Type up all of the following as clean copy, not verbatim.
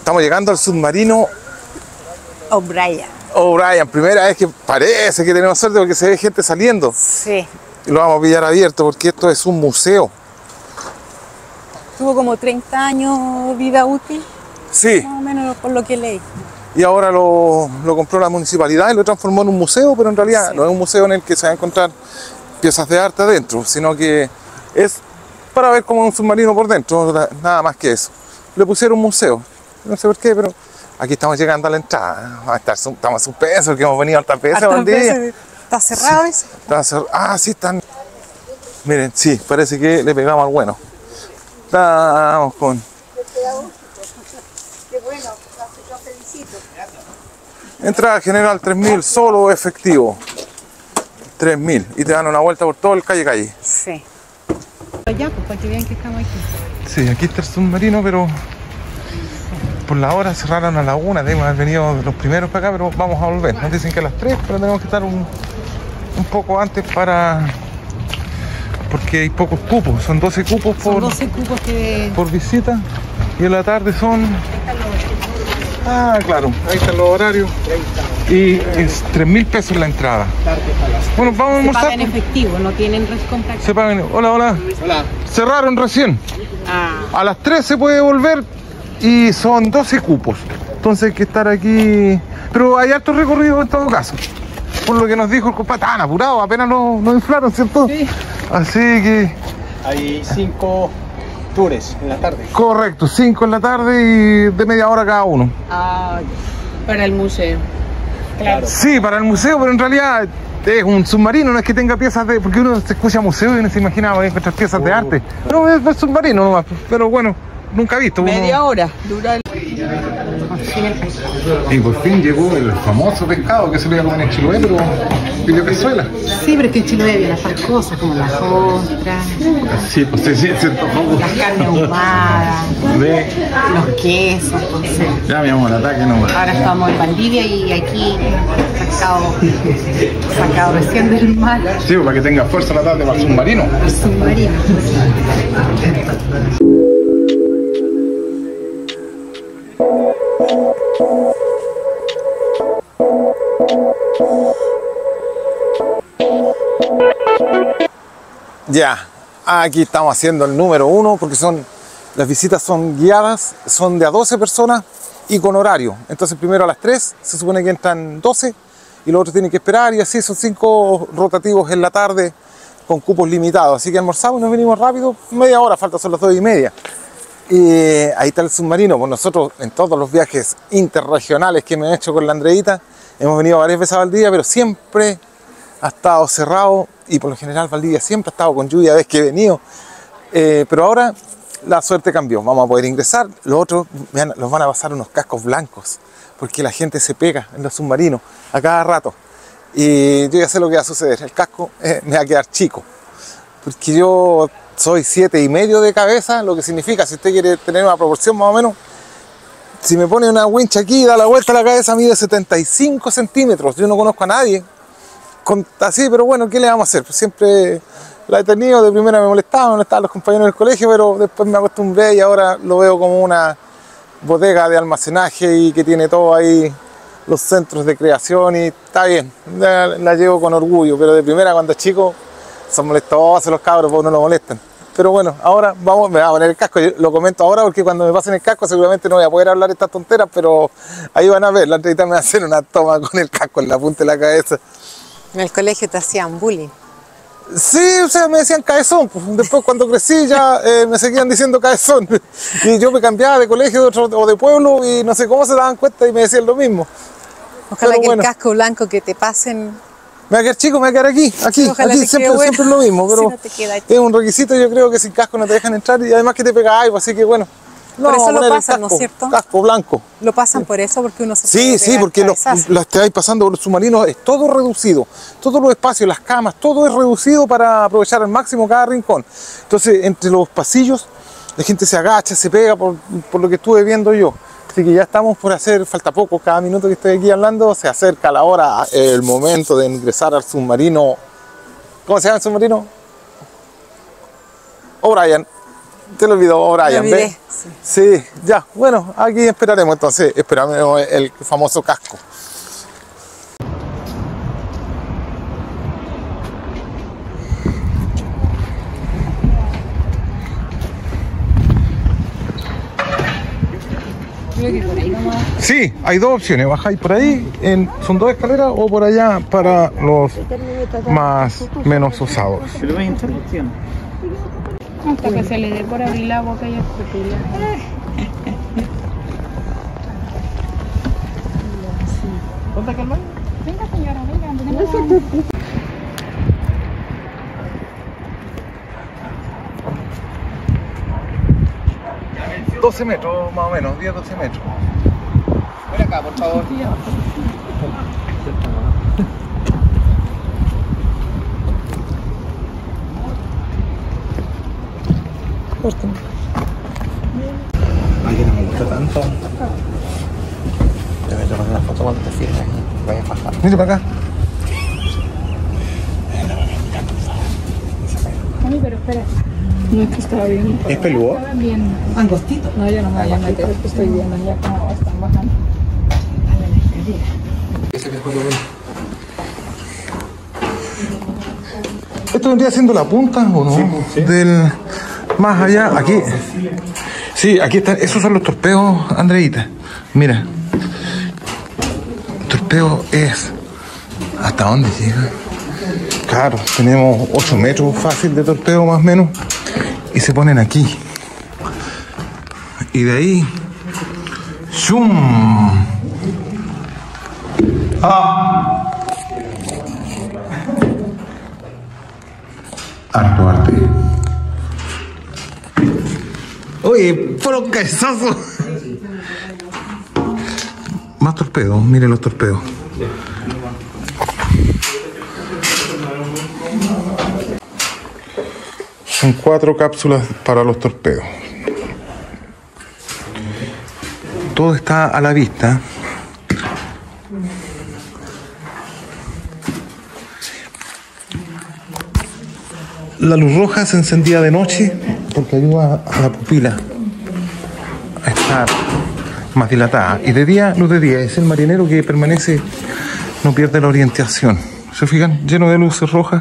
Estamos llegando al submarino O'Brien. O'Brien, primera vez que parece que tenemos suerte porque se ve gente saliendo. Sí. Y lo vamos a pillar abierto porque esto es un museo. Tuvo como 30 años vida útil. Sí. Más o menos por lo que leí. Y ahora lo compró la municipalidad y lo transformó en un museo, pero en realidad no es un museo en el que se va a encontrar piezas de arte adentro, sino que es para ver como un submarino por dentro, nada más que eso. Le pusieron museo, no sé por qué, pero aquí estamos llegando a la entrada. Estamos suspensos porque hemos venido hartas veces a Valdivia. ¿Está cerrado ese? Ah, sí, están. Miren, sí, parece que le pegamos al bueno. Estamos con. Qué bueno, lo felicito. Entrada general 3.000, solo efectivo. 3.000 y te dan una vuelta por todo el calle. Sí. Allá, pues para que vean que estamos aquí. Sí, aquí está el submarino, pero por la hora cerraron a la 1, debemos haber venido los primeros para acá, pero vamos a volver. Nos dicen que a las 3, pero tenemos que estar un poco antes porque hay pocos cupos, son 12 cupos Son 12 cupos por visita, y en la tarde son... Ah, claro, ahí están los horarios. Y es 3.000 pesos la entrada. Bueno, vamos a almorzar. Se pagan en efectivo, no tienen compra. Se pagan. Hola. Hola. Cerraron recién. Ah. A las 3 se puede volver y son 12 cupos. Entonces hay que estar aquí. Pero hay harto recorrido en todo caso. Por lo que nos dijo el compadre, tan apurado, apenas nos inflaron, ¿cierto? Sí. Así que... Hay 5 tours en la tarde. Correcto, 5 en la tarde y de media hora cada uno. Ah, para el museo. Claro. Sí, para el museo, pero en realidad es un submarino, no es que tenga piezas de... Porque uno se escucha museo y uno se imagina encontrar piezas de arte. No, es submarino nomás, pero bueno, nunca he visto. Media hora dura el... Y por fin llegó el famoso pescado que se lo llaman en Chiloé, pero pidió cazuela. Sí, pero es que en Chiloé vienen otras cosas como las ostras, Sí, pues sí, cierto. las carnes ahumadas, los quesos, entonces. Ya, mi amor, ataque no. Ahora estamos en Valdivia y aquí sacado recién del mar. Sí, para que tenga fuerza la tarde para el submarino. El submarino. Ya, aquí estamos haciendo el número 1 porque las visitas son guiadas, son de a 12 personas y con horario. Entonces primero a las 3 se supone que entran 12 y los otros tienen que esperar y así son 5 rotativos en la tarde con cupos limitados. Así que almorzamos y nos venimos rápido, media hora, falta son las 2:30. Y ahí está el submarino. Pues nosotros en todos los viajes interregionales que me he hecho con la Andreita hemos venido varias veces a Valdivia, pero siempre ha estado cerrado y por lo general Valdivia siempre ha estado con lluvia desde que he venido. Pero ahora la suerte cambió, vamos a poder ingresar. Los otros los van a pasar unos cascos blancos porque la gente se pega en los submarinos a cada rato. Y yo ya sé lo que va a suceder, el casco me va a quedar chico porque yo soy 7,5 de cabeza, lo que significa, si usted quiere tener una proporción más o menos, si me pone una wincha aquí y da la vuelta a la cabeza, mide 75 centímetros. Yo no conozco a nadie así, pero bueno, ¿qué le vamos a hacer? Pues siempre la he tenido, de primera me molestaban los compañeros del colegio, pero después me acostumbré y ahora lo veo como una bodega de almacenaje y que tiene todo ahí, los centros de creación, y está bien, la llevo con orgullo, pero de primera cuando chico son molestosos los cabros, pues no lo molestan. Pero bueno, ahora me voy a poner el casco. Yo lo comento ahora porque cuando me pasen el casco seguramente no voy a poder hablar estas tonteras, pero ahí van a ver, la entrevista me va a hacer una toma con el casco en la punta de la cabeza. En el colegio te hacían bullying. Sí, o sea, me decían cabezón. Pues después cuando crecí ya me seguían diciendo cabezón. Y yo me cambiaba de colegio o de pueblo y no sé cómo se daban cuenta y me decían lo mismo. Ojalá pero que bueno, el casco blanco que te pasen... Me va a quedar chico, me va a quedar aquí Sí, siempre es lo mismo, pero si no te queda es un requisito, yo creo que sin casco no te dejan entrar y además que te pega algo, así que bueno. No, por eso lo pasan, casco, ¿no es cierto? Casco blanco. Lo pasan por eso, porque uno se Sí, puede sí, pegar porque cabezazo. los que vais pasando por los submarinos es todo reducido, todos los espacios, las camas, todo es reducido para aprovechar al máximo cada rincón. Entonces, entre los pasillos, la gente se agacha, se pega por lo que estuve viendo yo. Así que ya estamos por hacer, falta poco, cada minuto que estoy aquí hablando, se acerca la hora, el momento de ingresar al submarino. ¿Cómo se llama el submarino? O'Brien. Te lo olvidó, Brian. Me olvidé, ¿Ves? Sí, ya. Bueno, aquí esperaremos entonces. Esperamos el famoso casco. Creo que por ahí nomás. Sí, hay dos opciones. Bajáis por ahí, son dos escaleras, o por allá para los menos usados. Pero hay interrupción. Hasta que se le dé por abrir la boca y escupirla. ¿Dónde calma? Venga, señora, venga. 12 metros más o menos, 10-12 metros. Ven acá, por favor. Ay, que no me gusta tanto. Te voy a tomar una foto cuando te firmes y vayas a bajar. Mira para acá. Mami, pero espera. No es que estaba bien. ¿Es peludo? Estaba bien. Angostito. No, yo no me voy a meter, es que estoy viendo ya cómo están bajando. ¿Esto vendría siendo la punta o no? Sí. Del más allá, aquí. Sí, aquí están. Esos son los torpedos, Andreita. Mira. El torpeo es. ¿Hasta dónde llega? Claro, tenemos 8 metros fácil de torpeo más o menos. Y se ponen aquí. Y de ahí. ¡Shum! ¡Ah! Harto arte. Oye, por un cabezazo. Más torpedos, miren los torpedos. Son 4 cápsulas para los torpedos. Todo está a la vista. La luz roja se encendía de noche porque ayuda a la pupila a estar más dilatada. Y de día, luz de día. Es el marinero que permanece, no pierde la orientación. ¿Se fijan? Lleno de luces rojas.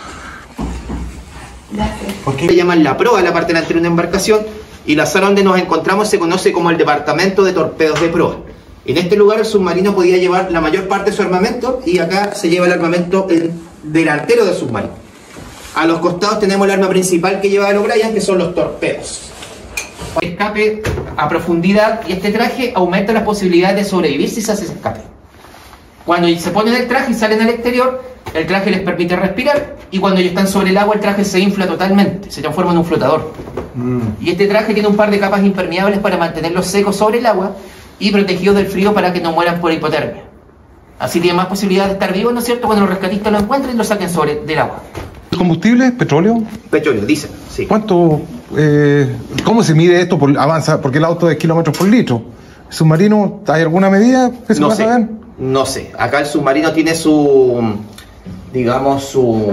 ¿Por qué le llaman la proa a la parte delantera de una embarcación? Y la sala donde nos encontramos se conoce como el departamento de torpedos de proa. En este lugar el submarino podía llevar la mayor parte de su armamento y acá se lleva el armamento delantero del submarino. A los costados tenemos el arma principal que lleva el O'Brien, que son los torpedos. Escape a profundidad y este traje aumenta las posibilidades de sobrevivir si se hace ese escape. Cuando se ponen el traje y salen al exterior, el traje les permite respirar y cuando ellos están sobre el agua el traje se infla totalmente, se transforma en un flotador. Y este traje tiene un par de capas impermeables para mantenerlos secos sobre el agua y protegidos del frío para que no mueran por hipotermia. Así tienen más posibilidades de estar vivos, ¿no es cierto?, cuando los rescatistas lo encuentren y lo saquen del agua. ¿Combustible? ¿Petróleo? Petróleo, dicen, sí. ¿Cuánto? ¿Cómo se mide esto? Avanza, porque el auto es kilómetros por litro. ¿El submarino, hay alguna medida que se No pueda sé, saber? no sé. Acá el submarino tiene su, digamos,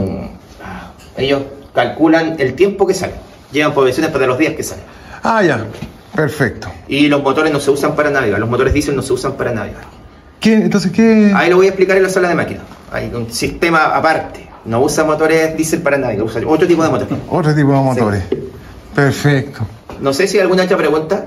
ellos calculan el tiempo que sale. Llevan provisiones para los días que salen. Ah, ya. Perfecto. Y los motores no se usan para navegar. Los motores diésel no se usan para navegar. Entonces, ¿qué? Ahí lo voy a explicar en la sala de máquinas. Hay un sistema aparte. No usa motores diésel para navegar. Usa otro tipo de motores. Otro tipo de motores. Sí. Perfecto. No sé si hay alguna otra pregunta.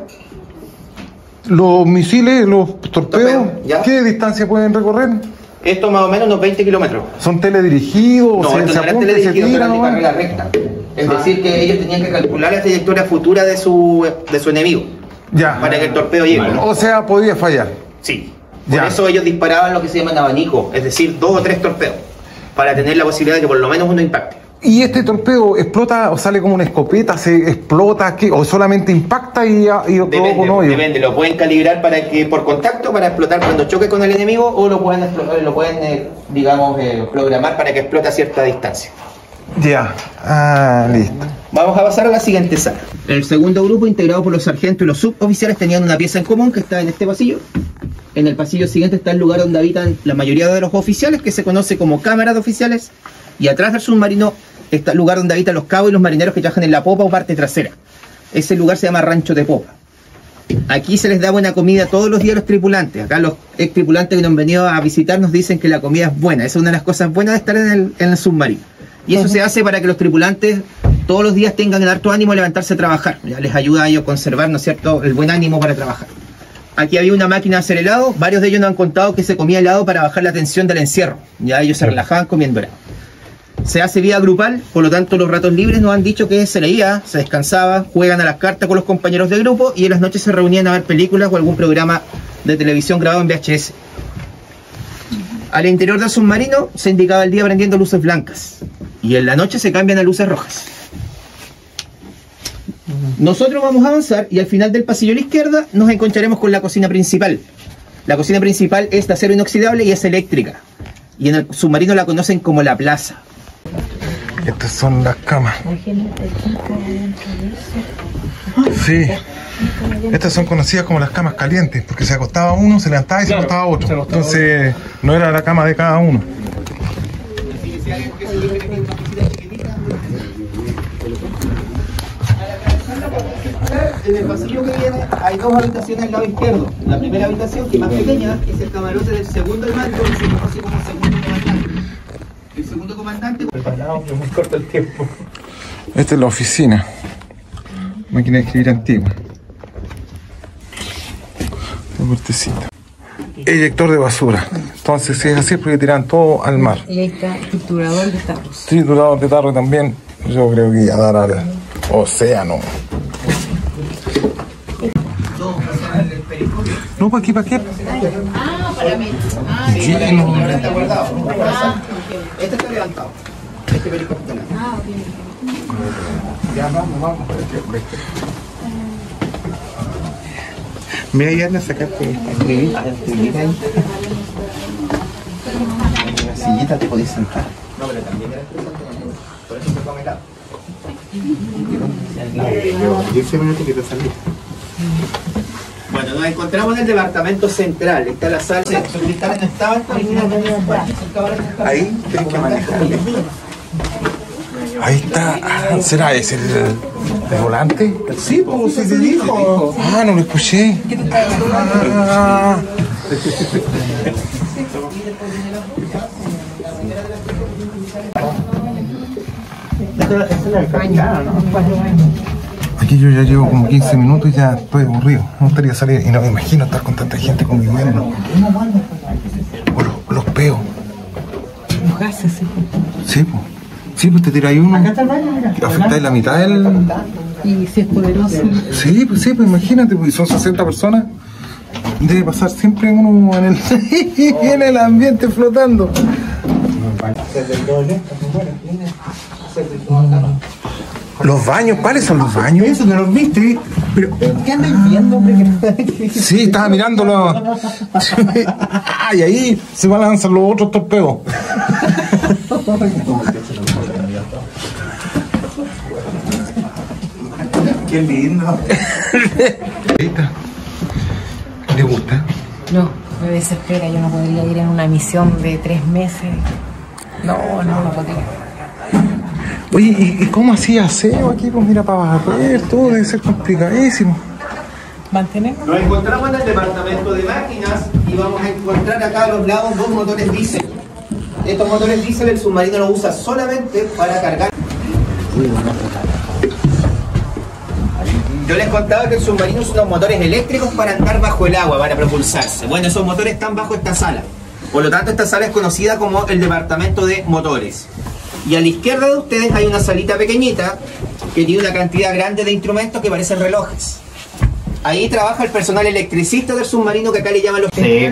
Los misiles, los torpedos, ¿Ya? ¿qué distancia pueden recorrer? Esto más o menos unos 20 kilómetros. ¿Son teledirigidos? No, esto no era teledirigido, pero de carrera recta. Es decir, que ellos tenían que calcular la trayectoria futura de su enemigo. Ya. Para que el torpedo llegue. O sea, podía fallar. Sí. Por Ya. eso ellos disparaban lo que se llaman abanico, es decir, 2 o 3 torpedos, para tener la posibilidad de que por lo menos uno impacte. ¿Y este torpedo explota o sale como una escopeta? ¿Se explota? ¿Qué? ¿O solamente impacta y todo con hoyo? Depende, lo pueden calibrar para que por contacto, para explotar cuando choque con el enemigo, o lo pueden digamos, programar para que explote a cierta distancia. Ya. Ah, listo. Vamos a pasar a la siguiente sala. El segundo grupo, integrado por los sargentos y los suboficiales, tenían una pieza en común que está en este pasillo. En el pasillo siguiente está el lugar donde habitan la mayoría de los oficiales, que se conoce como cámara de oficiales, y atrás del submarino está el lugar donde habitan los cabos y los marineros que trabajan en la popa o parte trasera. Ese lugar se llama Rancho de Popa. Aquí se les da buena comida todos los días a los tripulantes. Acá los ex tripulantes que nos han venido a visitar nos dicen que la comida es buena. Esa es una de las cosas buenas de estar en el submarino. Y eso se hace para que los tripulantes todos los días tengan el harto ánimo de levantarse a trabajar. Ya les ayuda a ellos a conservar, ¿no es cierto?, el buen ánimo para trabajar. Aquí había una máquina de hacer helado. Varios de ellos nos han contado que se comía helado para bajar la tensión del encierro. Ya ellos se relajaban comiendo helado. Se hace vida grupal, por lo tanto los ratos libres nos han dicho que se leía, se descansaba, juegan a las cartas con los compañeros de grupo y en las noches se reunían a ver películas o algún programa de televisión grabado en VHS. Al interior del submarino se indicaba el día prendiendo luces blancas y en la noche se cambian a luces rojas. Nosotros vamos a avanzar y al final del pasillo a la izquierda nos encontraremos con la cocina principal. La cocina principal es de acero inoxidable y es eléctrica. Y en el submarino la conocen como la plaza. Estas son las camas. Sí. Estas son conocidas como las camas calientes, porque se acostaba uno, se levantaba y se acostaba otro. Entonces no era la cama de cada uno. En el pasillo que viene hay dos habitaciones al lado izquierdo. La primera habitación, que es más pequeña, es el camarote del segundo al mando, que se conoce como segundo comandante. El segundo comandante... Preparado, que muy corto el tiempo. Esta es la oficina. Máquina de escribir antigua. La puertecita. Eyector de basura. Entonces, si es así, es porque tiran todo al mar. Y ahí está triturador de tarros. Triturador de tarro también. Yo creo que ya dará al océano. No, ¿para qué? ¿Para qué? Ah, para mí. Ah, sí, no está guardado. Este está levantado. Este perico está levantado. ah, ok. Ya vamos. Mira, ya le sacaste escribir ahí. En la sillita te podés sentar. No, pero también era por eso se come helado. 10 minutos que te salí. Bueno, nos encontramos en el departamento central. Está la sala. Los cristales no estaban originalmente. Ahí tienes que manejarle. Ahí está. Ah, ¿será ese el volante? Sí, pues se te dijo. Ah, no lo escuché. Ah. Aquí yo ya llevo como 15 minutos y ya estoy aburrido. Me gustaría salir y no me imagino estar con tanta gente conviviendo. O los peos. Los gases, sí. Sí, pues. Sí, pues te tiráis uno. Afectáis la mitad del... Y si es poderoso. Sí, pues imagínate, pues son 60 personas. Debe pasar siempre uno en el ambiente flotando. Los baños, ¿cuáles son los baños? Eso no los viste. Pero ¿qué andas viendo, hombre? Sí, estaba mirándolo. Y ahí se van a lanzar los otros torpedos. Qué lindo. ¿Le gusta? No, me desespera. Yo no podría ir en una misión de 3 meses. No podría. Oye, ¿y cómo hacía aseo aquí? Pues mira, para barrer, todo debe ser complicadísimo. Mantenemos. Nos encontramos en el departamento de máquinas y vamos a encontrar acá a los lados 2 motores diésel. Estos motores diésel el submarino los usa solamente para cargar. Yo les contaba que el submarino usa unos motores eléctricos para andar bajo el agua, para propulsarse. Bueno, esos motores están bajo esta sala. Por lo tanto, esta sala es conocida como el departamento de motores. Y a la izquierda de ustedes hay una salita pequeñita que tiene una cantidad grande de instrumentos que parecen relojes. Ahí trabaja el personal electricista del submarino que acá le llaman los... Sí.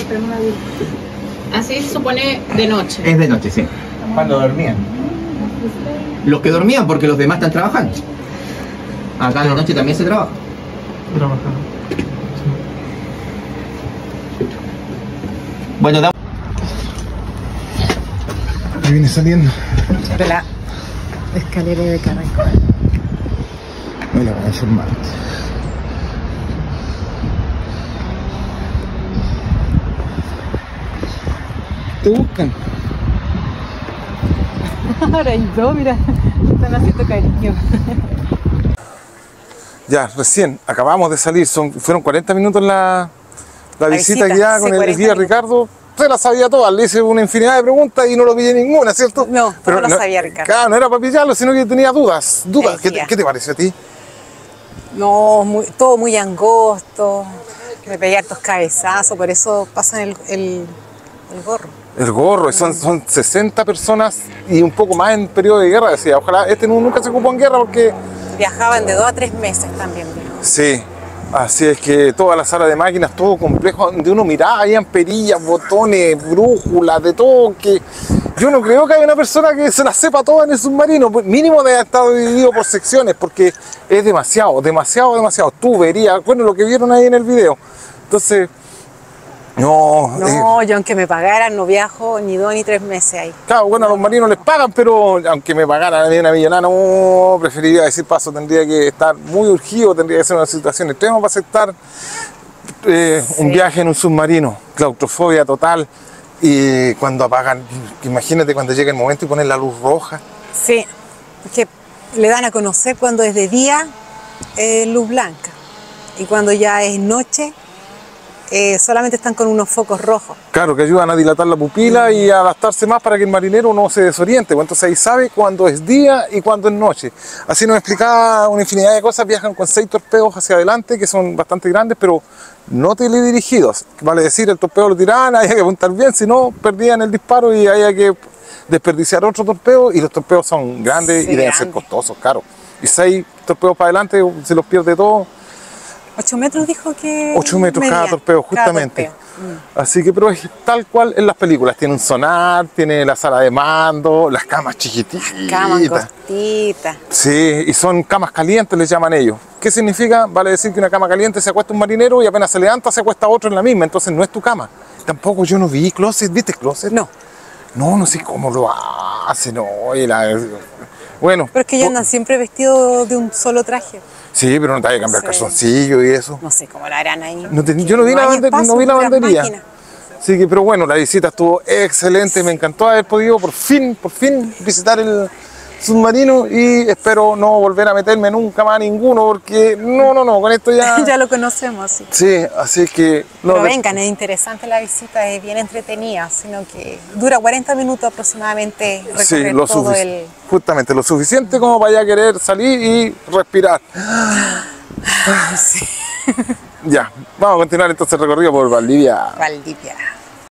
Así se supone de noche. Es de noche, sí. Cuando dormían. Los que dormían, porque los demás están trabajando. Acá de noche también se trabaja. Trabajando. Bueno, Ahí viene saliendo. De la escalera de caracol. No la voy a hacer mal. Te buscan. Ahora hay dos, mira. Están haciendo cariño. Ya, recién acabamos de salir, fueron 40 minutos la visita guiada sí, con el 40 guía minutos. Ricardo. Se la sabía todas, le hice una infinidad de preguntas y no lo pillé ninguna, ¿cierto? No, todo lo sabía Ricardo. Claro, no era para pillarlo, sino que tenía dudas. El guía. ¿Qué te pareció a ti? No, todo muy angosto. Me pegué hartos cabezazos, por eso pasan el gorro. El gorro, son 60 personas y un poco más en periodo de guerra, decía. Ojalá nunca se ocupó en guerra porque... Viajaban de 2 a 3 meses también, dijo. Sí, así es que toda la sala de máquinas, todo complejo, donde uno miraba, habían perillas, botones, brújulas, de todo, que yo no creo que haya una persona que se la sepa toda en el submarino, pues mínimo debe estar dividido por secciones, porque es demasiado, tuberías, bueno, lo que vieron ahí en el video. Entonces, No, yo aunque me pagaran no viajo ni 2 ni 3 meses ahí. claro, bueno, a los marinos les pagan, pero aunque me pagaran a mí una millonada, no, preferiría decir paso, tendría que estar muy urgido, tendría que ser una situación extrema para aceptar un viaje en un submarino, claustrofobia total, y cuando apagan, imagínate cuando llega el momento y ponen la luz roja. Sí, que le dan a conocer cuando es de día luz blanca y cuando ya es noche solamente están con unos focos rojos. Claro, que ayudan a dilatar la pupila y a adaptarse más para que el marinero no se desoriente. Pues entonces ahí sabe cuándo es día y cuándo es noche. Así nos explicaba una infinidad de cosas. Viajan con 6 torpedos hacia adelante, que son bastante grandes, pero no teledirigidos. Vale decir, el torpedo lo tiraban, había que apuntar bien, si no perdían el disparo y había que desperdiciar otro torpedo. Y los torpedos son grandes y deben ser costosos, claro. Y 6 torpedos para adelante, se los pierde todo. 8 metros dijo que... 8 metros cada torpeo, justamente. Así que, pero es tal cual en las películas. Tiene un sonar, tiene la sala de mando, las camas chiquititas. Camas cortitas. Sí, y son camas calientes, les llaman ellos. ¿Qué significa? Vale decir que una cama caliente se acuesta un marinero y apenas se levanta se acuesta otro en la misma. Entonces no es tu cama. Tampoco yo no vi closet. ¿Viste closet? No. No sé cómo lo hacen. No, bueno. Pero es que ellos andan siempre vestidos de un solo traje. Sí, pero no te hay que cambiar calzoncillo y eso. No sé cómo la harán ahí. Yo no vi la bandería. Así que, pero bueno, la visita estuvo excelente. Me encantó haber podido por fin visitar el submarino y espero no volver a meterme nunca más a ninguno porque no, con esto ya... Ya lo conocemos, sí. Sí, así que... Pero vengan, es interesante la visita, es bien entretenida, sino que dura 40 minutos aproximadamente recorrer todo el... Justamente, lo suficiente como para ya querer salir y respirar. Sí. Ya, vamos a continuar entonces el recorrido por Valdivia. Valdivia.